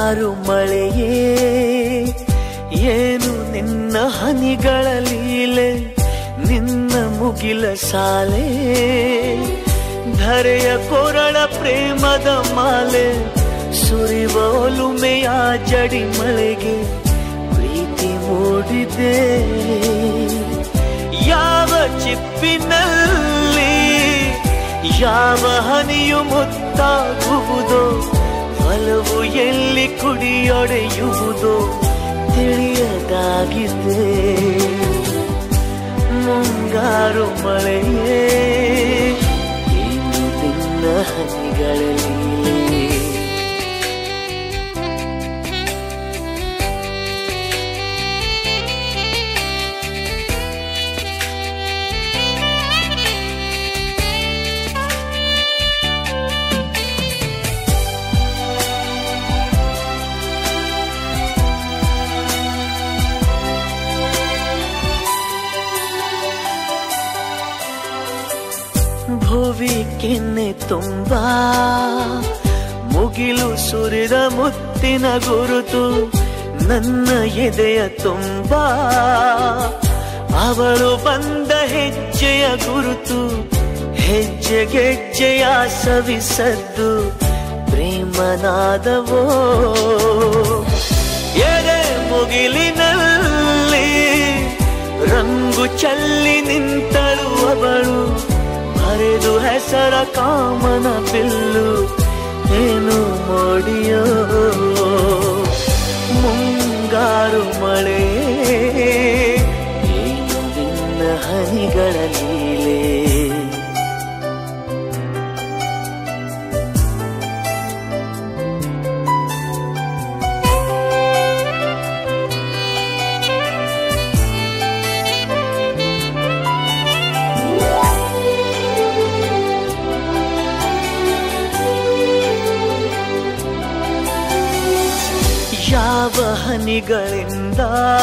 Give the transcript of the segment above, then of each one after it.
ಮುಂಗಾರು ಮಳೆಯೇ ಏನು ನಿನ್ನ ಹನಿಗಳ ಲೀಲೆ, ನಿನ್ನ ಮುಗಿಲ ಸಾಲೆ ಧರೆಯ ಕೊರಳ ಪ್ರೇಮದ ಮಾಲೆ, ಸುರಿವ ಒಲುಮೆಯ ಜಡಿ ಮಳೆಗೆ ಪ್ರೀತಿ ಮೂಡಿದೆ. ಯಾವ ಚಿಪ್ಪಿನಲ್ಲಿ ಯಾವ ಹನಿಯು ಮುತ್ತಾಗುವುದೋ, ಒಲವು ಎಲ್ಲಿ ಕುಡಿಯೊಡೆಯುವುದೋ ತಿಳಿಯದಾಗಿದೆ. ಮುಂಗಾರು ಮಳೆಯೇ ಏನು ನಿನ್ನ ಹನಿಗಳಲ್ಲಿ. ಭುವಿ ಕೆನ್ನೆ ತುಂಬಾ ಮುಗಿಲು ಸುರಿದ ಮುತ್ತಿನ ಗುರುತು, ನನ್ನ ಎದೆಯ ತುಂಬಾ ಅವಳು ಬಂದ ಹೆಜ್ಜೆಯ ಗುರುತು. ಹೆಜ್ಜೆಗೆಜ್ಜೆಯ ಸವಿಸದ್ದು ಪ್ರೇಮನಾದವೋ, ಎದೆ ಮುಗಿಲಿನಲ್ಲಿ ರಂಗು ಚಲ್ಲಿ ನಿಂತಳು ಅವಳು, ಹರಿದು ಹೆಸರ ಕಾಮನ ಬಿಲ್ಲು ಏನು ಮೋಡಿಯೋ. ಮುಂಗಾರು ಮಳೆ ಏನು ನಿನ್ನ ಹನಿಗಳ ಲೀಲೆ. ಯಾವ ಹನಿಗಳಿಂದ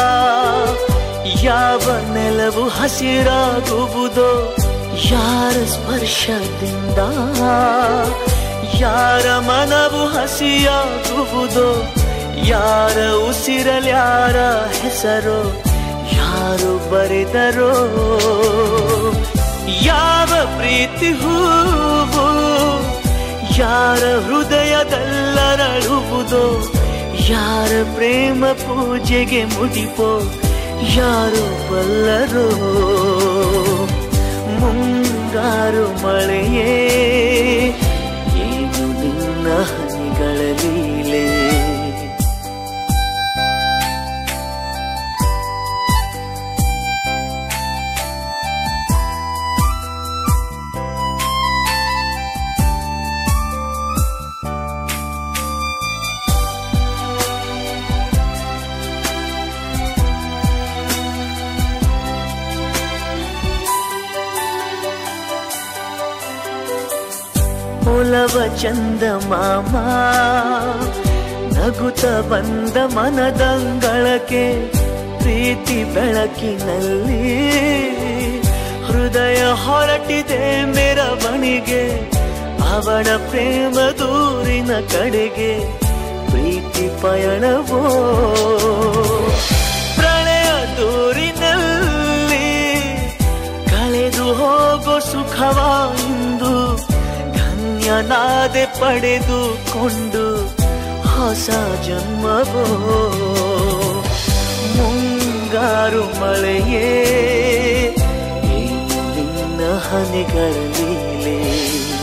ಯಾವ ನೆಲವು ಹಸಿರಾಗುವುದೋ, ಯಾರ ಸ್ಪರ್ಶದಿಂದ ಯಾರ ಮನವು ಹಸಿಯಾಗುವುದೋ, ಯಾರ ಉಸಿರಲ್ಯಾರ ಹೆಸರೋ ಯಾರು ಬರೆದರೋ. ಯಾವ ಪ್ರೀತಿ ಹೂವು ಯಾರ ಹೃದಯದಲ್ಲರಳುವುದೋ, ಯಾರ ಪ್ರೇಮ ಪೂಜೆಗೆ ಮುಡಿಪೋ ಯಾರು ಬಲ್ಲರೋ. ಮುಂಗಾರು ಮಳೆಯೇ ಏನು ನಿನ್ನ ಹನಿಗಳ ಲೀಲೆ. ಒಲವ ಚಂದ ಮಾಮ ನಗುತ್ತ ಬಂದ ಮನದಂಗಳಕ್ಕೆ, ಪ್ರೀತಿ ಬೆಳಕಿನಲ್ಲಿ ಹೃದಯ ಹೊರಟಿದೆ ಮೆರವಣಿಗೆ. ಅವಳ ಪ್ರೇಮ ದೂರಿನ ಕಡೆಗೆ ಪ್ರೀತಿ ಪಯಣವೋ, ಪ್ರಳಯ ದೂರಿನಲ್ಲಿ ಕಳೆದು ಹೋಗೋ ಸುಖವಾ ಇಂದು. ಧನ್ಯನಾದೆ ಪಡೆದುಕೊಂಡು ಹೊಸ ಜನ್ಮವೋ. ಮುಂಗಾರು ಮಳೆಯೇ ಏನು ನಿನ್ನ ಹನಿಗಳ ಲೀಲೆ.